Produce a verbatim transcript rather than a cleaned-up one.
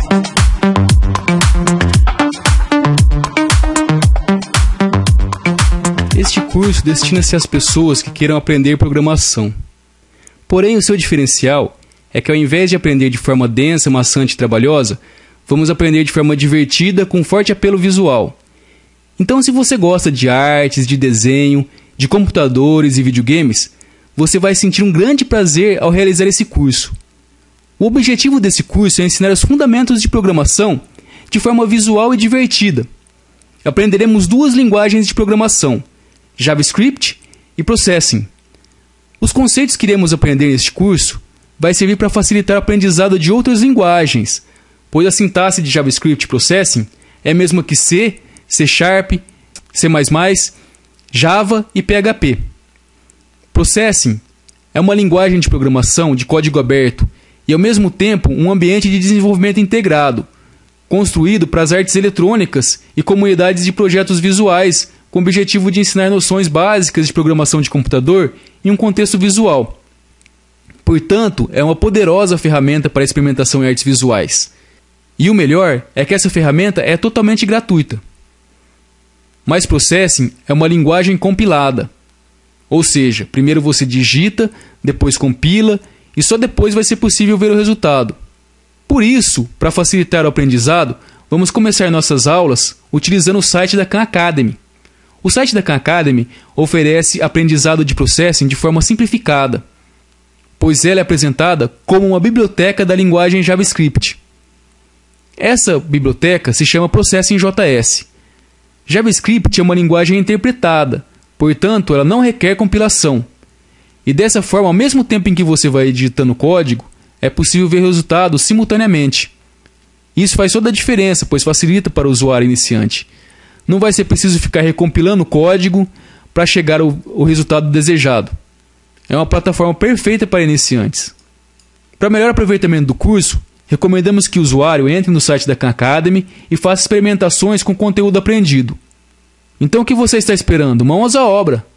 Este curso destina-se às pessoas que queiram aprender programação. Porém, o seu diferencial é que ao invés de aprender de forma densa, maçante e trabalhosa, vamos aprender de forma divertida, com forte apelo visual. Então, se você gosta de artes, de desenho, de computadores e videogames, você vai sentir um grande prazer ao realizar esse curso. O objetivo desse curso é ensinar os fundamentos de programação de forma visual e divertida. Aprenderemos duas linguagens de programação, JavaScript e Processing. Os conceitos que iremos aprender neste curso vai servir para facilitar o aprendizado de outras linguagens, pois a sintaxe de JavaScript e Processing é a mesma que C, C Sharp, C mais mais, Java e P H P. Processing é uma linguagem de programação de código aberto e, ao mesmo tempo, um ambiente de desenvolvimento integrado, construído para as artes eletrônicas e comunidades de projetos visuais, com o objetivo de ensinar noções básicas de programação de computador em um contexto visual. Portanto, é uma poderosa ferramenta para a experimentação em artes visuais. E o melhor é que essa ferramenta é totalmente gratuita. Mas Processing é uma linguagem compilada. Ou seja, primeiro você digita, depois compila e só depois vai ser possível ver o resultado. Por isso, para facilitar o aprendizado, vamos começar nossas aulas utilizando o site da Khan Academy. O site da Khan Academy oferece aprendizado de Processing de forma simplificada, pois ela é apresentada como uma biblioteca da linguagem JavaScript. Essa biblioteca se chama Processing.js. JavaScript é uma linguagem interpretada, portanto, ela não requer compilação. E dessa forma, ao mesmo tempo em que você vai digitando código, é possível ver resultados simultaneamente. Isso faz toda a diferença, pois facilita para o usuário iniciante. Não vai ser preciso ficar recompilando o código para chegar ao, ao resultado desejado. É uma plataforma perfeita para iniciantes. Para melhor aproveitamento do curso, recomendamos que o usuário entre no site da Khan Academy e faça experimentações com o conteúdo aprendido. Então o que você está esperando? Mãos à obra!